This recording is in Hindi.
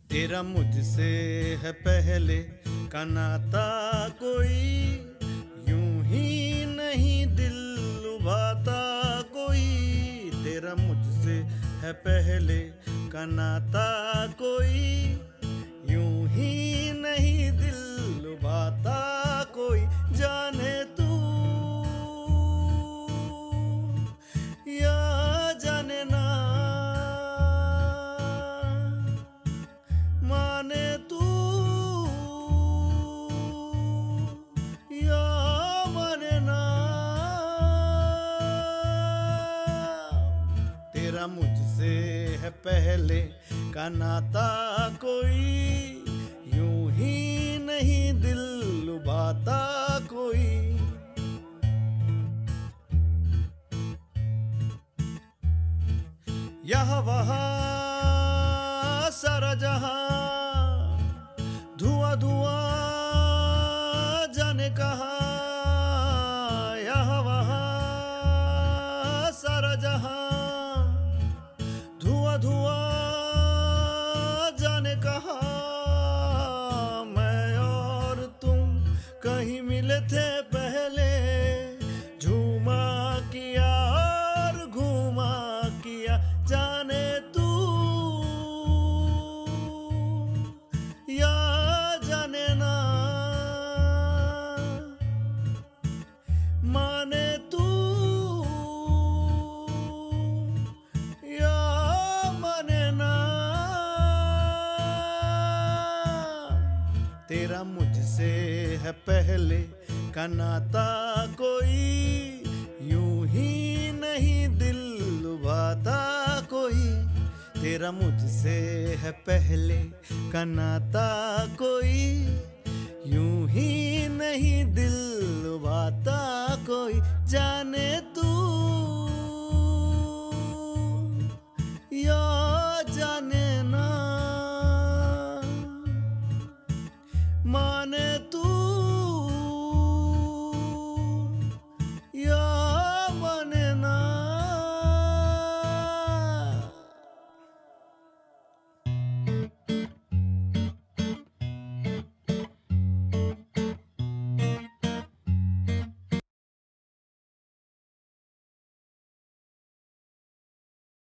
तेरा मुझसे है पहले का नाता, कोई यूं ही नहीं दिल लुभाता कोई। तेरा मुझसे है पहले का नाता, कोई यूं ही नहीं दिल लुभाता कोई। जाने तू या जाने ना, माने तू या माने ना। तेरा मुझसे है पहले का नाता, कोई यूं ही नहीं दिल लुभाता कोई। यहाँ वहाँ सारा जहां धुआं धुआं जाने कहाँ। यहाँ वहाँ सारा जहां धुआं धुआं जाने कहाँ। मैं और तुम कहीं मिले थे पहले, झूमा किया और घूमा किया। जाने तू या जाने ना, माने तू या माने ना। तेरा मुझसे है पहले का नाता, कोई यूं ही नहीं दिल लुभाता कोई। तेरा मुझसे है पहले का नाता, कोई यूं ही नहीं दिल लुभाता कोई। जाने